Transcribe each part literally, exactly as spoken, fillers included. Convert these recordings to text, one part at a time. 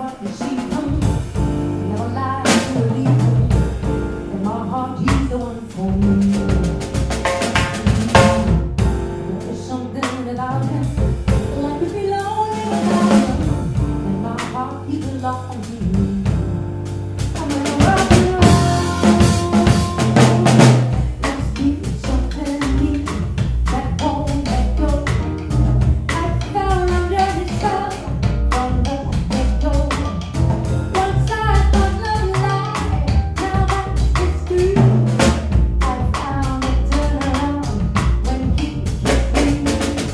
what you see him. Never lie to believe him. In my heart, he's the one for me. There's something about him, like to be lonely without him. In my heart, he belongs to me. I'm gonna rock and roll. Let's keep something in me that won't let go. I fell under his spell from the get-go. Once I thought love lied, now that's history. I found a turnaround when he kissed me.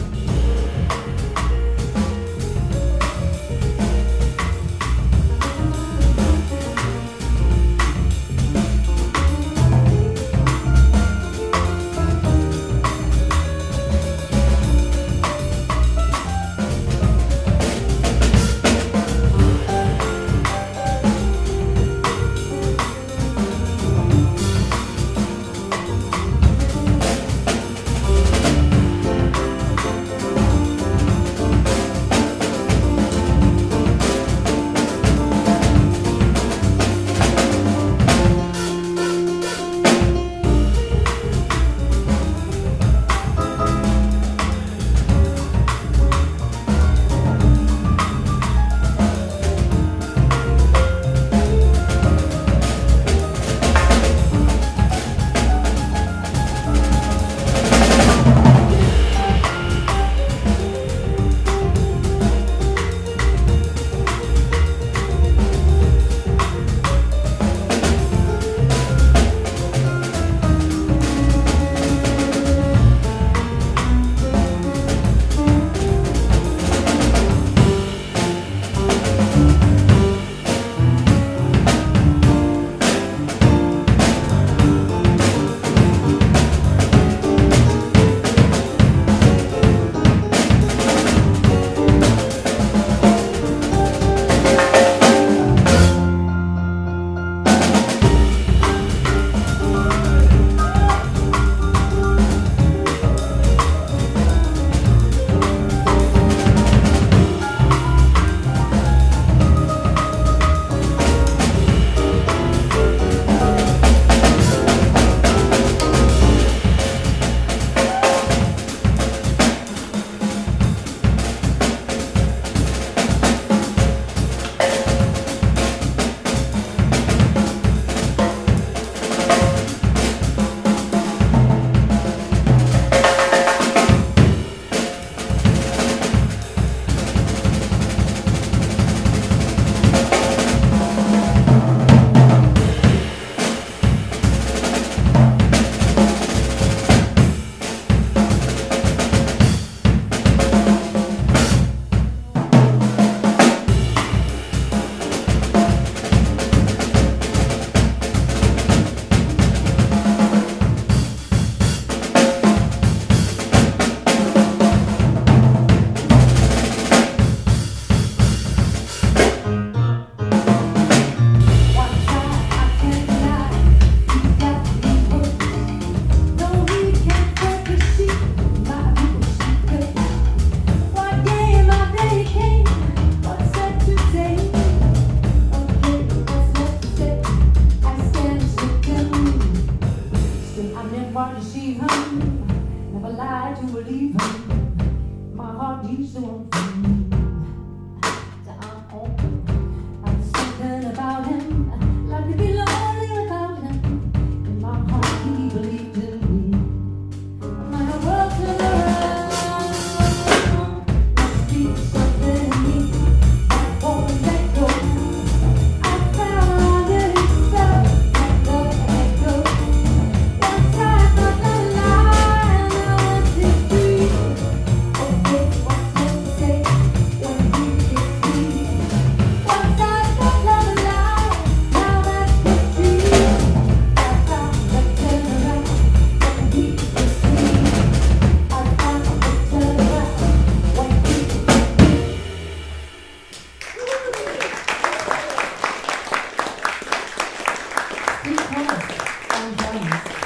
Never lie to believe him. My heart needs the one for me. So I'm on. There's something about him, like to be lonely without him. In my heart, he believed in me. My world turned around. Must be something in me that won't let go. I found under his spell, like the echo. Once I thought the lie, now it's history. Okay, what's left to say when he kissed me? Once I thought love lie, now that's history. I found a turnaround when he kissed me. I found a turnaround when he kissed me. Three colors, and drums.